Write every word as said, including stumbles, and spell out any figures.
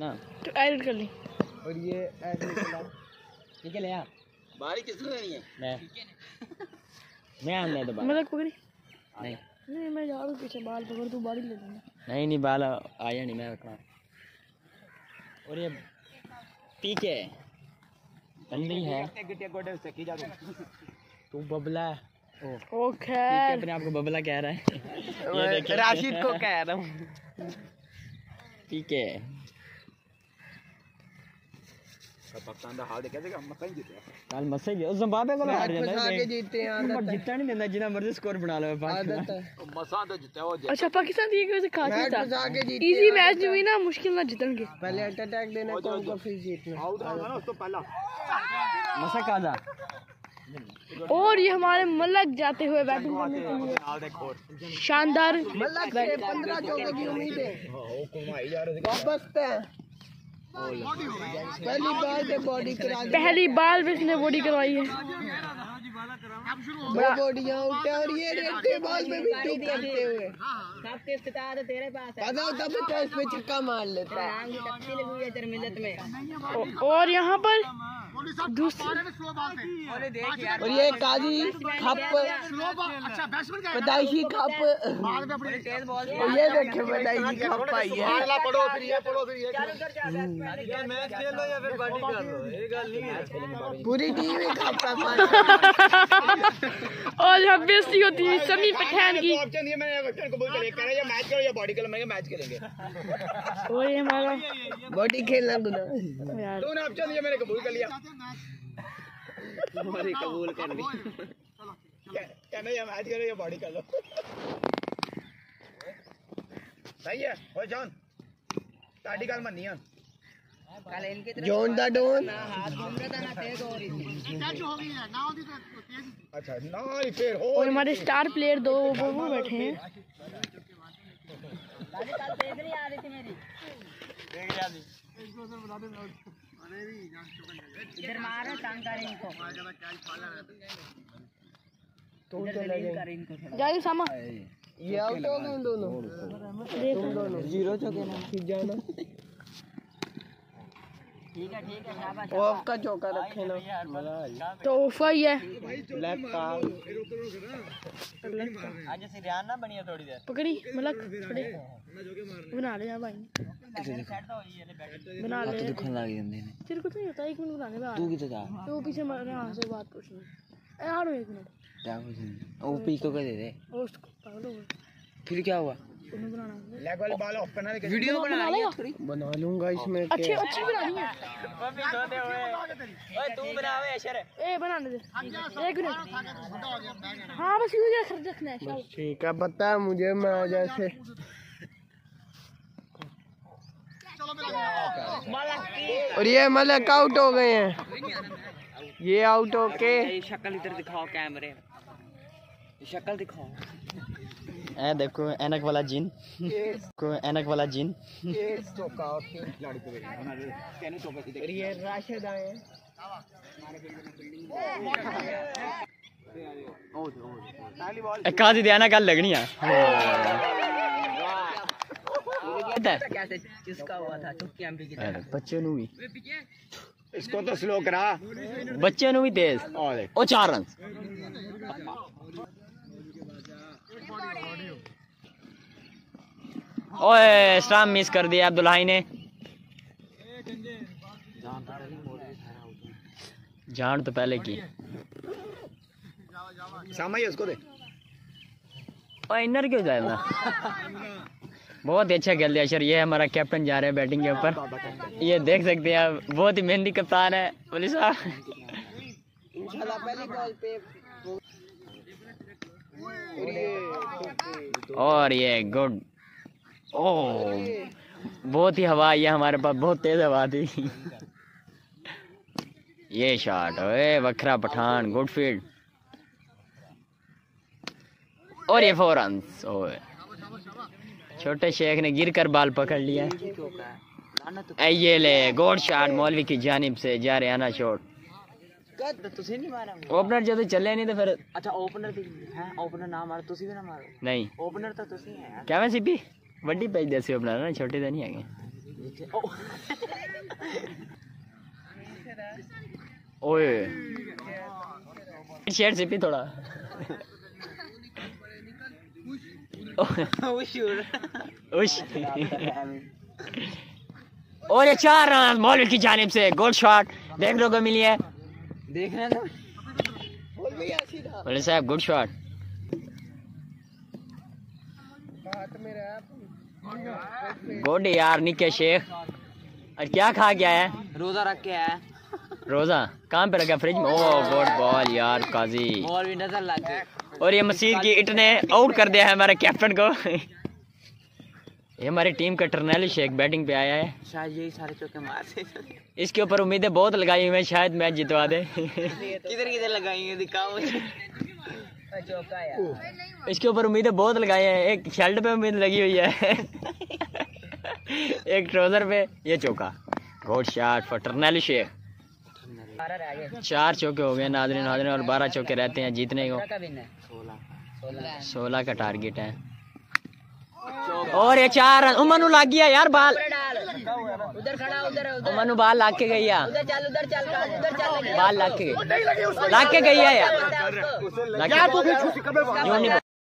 ना तो एडिट कर ली। और ये एडिट कर ठीक है ले आ बारी किसने लेनी है मैं मैं आने तो बाल मतलब कोई नहीं नहीं नहीं मैं जा रहा हूँ पीछे बाल पकड़ तू बारी ले लूँगा। नहीं नहीं बाल आया नहीं मैं रखना। और ये पीके बंदी है तू बबला ओ खैर अपने आप को बबला कह रहा है ये राशिद को कह रहा हूँ ठीक है। पाकिस्तान का हाल देखा था मसा ही जीते कल मसा ही उस जिम्बाब्वे को हार जाता है जीतते हैं आदत जितना नहीं देता जितना मर्जी स्कोर बना लो आदत है मसा तो जीता हो। अच्छा पाकिस्तान ये कैसे खास था इजी मैच नहीं हुई ना मुश्किल ना जीतनगे पहले अटैक देना को फिर जीतना आउट होगा ना उसको पहला मसा काजा। और ये हमारे मलक जाते हुए बैटिंग करने के लिए शानदार मलक से पंद्रह चौके की उम्मीद है वापस पे पहली बार पे बॉडी करा पहली बार पे इसने बॉडी करवाई है दो बॉडियां उठे और ये रेड बॉल में भी टूक करते हुए सबके इस्तेताद तेरे पास है पता होता बच्चा इस पे छक्का मार लेता है। और यहाँ पर और ये काजी खप पैदाइशी खप और ये देखे पैदाइशी खप आई है पूरी टीम ही खप और यहाँ बेइज्जती होती है समी पठान की ऑप्शन ये मैंने ऑप्शन कबूल कर लिया या मैच करो या बॉडी कलर में मैच खेलेंगे और ये हमारा बॉडी खेलना गुना तूने ऑप्शन ये मैंने कबूल कर लिया तुम्हारी कबूल कर ली कहना या मैच करो या बॉडी कर लो सही है ओए जॉन ताड़ी गल मन्नी है कल इनके तरफ जॉन दा डॉन हाथ घूम रहा था ना तेज हो रही थी टच हो गई है ना होती तो तेज अच्छा ना ही फिर हो और हमारे स्टार प्लेयर दो वो वो बैठे हैं कल तेज नहीं आ रही थी मेरी देख जा दी इसको सर बता दे अरे भी इधर मार तंग कर इनको तो चला गया इनको जाइए सामा ये आउट हो गए दोनों तुम दोनों जीरो चौके ना खींच जाना ठीक है ठीक है शाबाश ऑफ का चौका रखे ना तो ऑफ ही है लेफ्ट का आज से ध्यान ना बनिए थोड़ी देर पकड़ी मलक थोड़ी बना ले जा भाई बना ले दुखन लग जांदे ने तेरे को नहीं होता एक मिनट बनाने में तू किधर जा तो पीछे मारे हां से बात पूछनी यार एक मिनट क्या कुछ ओ पी को दे दे उसको पागल हो फिर क्या हुआ लेग वाले बॉल ऑफ करना है वीडियो बना लिया बना लूंगा इसमें अच्छी अच्छी बनानी है अभी सोते हुए ओए तू बनावे अशर ए बनाने दे एक मिनट हां बस यूं खर्च रखना है ठीक है पता है मुझे मैं जैसे और ये मलक आउट हो गए हैं ये आउट होके शक्ल इधर दिखाओ कैमरे शक्ल दिखाओ ए देखो ऐनक वाला जिन को ऐनक वाला जिन चौका और खिलाड़ी पे कहने चौका और ये राशिद आए हैं एक आधी ध्यान कल लगनी है कैसे किसका हुआ था चुटकी एमपी की तरह बच्चे नु भी इसको तो स्लो करा बच्चे नु भी तेज ओ चार रन ओए स्टाम्प मिस कर दिया अब्दुल्लाही ने जान तो पहले की सामने उसको दे ओए इनर क्यों जाएगा बहुत ही अच्छा खेल दिया सर। ये हमारा कैप्टन जा रहे हैं बैटिंग के ऊपर ये देख सकते हैं आप बहुत ही मेहनती कप्तान है बोली साहब इंशाल्लाह पहली बॉल पे और ये गुड ओह बहुत ही हवा ये हमारे पास बहुत तेज हवा थी ये शॉट ओए वखरा पठान गुड फील्ड और ये फोर रन्स ओए छोटे शेख ने गिर कर बाल पकड़ लिया ये ले गोड शॉट मौलवी की जानिब से जा रहे आना शॉट ओपनर जो चले नहीं तो फिर अच्छा ओपनर है ओपनर ना मारो तुसी भी ना मारो नहीं ओपनर तो तुसी है क्या मैं सीपी वड्डी पेज देसी ओपनर ना छोटे तो नहीं है ओए शेर से भी थोड़ा और ये चार रन मौलवी की जानिब से गोल शॉट देखने को मिली है। देख रहे हैं मौलवी साहब, गुड शॉट। गुड यार निके शेख। और क्या खा गया है? रोजा रख के आया। रोजा कहाँ पे रखा? फ्रिज में। ओह गुड बॉल यार काजी। बॉल भी नजर लग गई। और ये मसीद की इट ने आउट कर दिया है हमारे कैप्टन को। ये हमारी टीम का टर्नेली शेख बैटिंग पे आया है। शायद यही सारे चौके मारते। इसके ऊपर उम्मीदें बहुत लगाई हुई हैं, शायद मैच जितवा दे। किधर किधर लगाई है दिखाओ। चौका यार। इसके ऊपर उम्मीदें बहुत लगाई हैं। एक शर्ट पे उम्मीद लगी हुई है, एक ट्राउजर पे। ये चौका गुड शॉट फॉर टर्नेली शेख। चार चौके हो गए नाज़रीन नाज़रीन, और बारह चौके रहते हैं जीतने को। सोलह का टारगेट है। और ये चार रन उमनु लाग गया यार बाल। उधर खड़ा उधर उधर उमनु बाल लाग के गई है। उधर चल उधर चल उधर चल बाल लाग के गई लाग के गई है यार।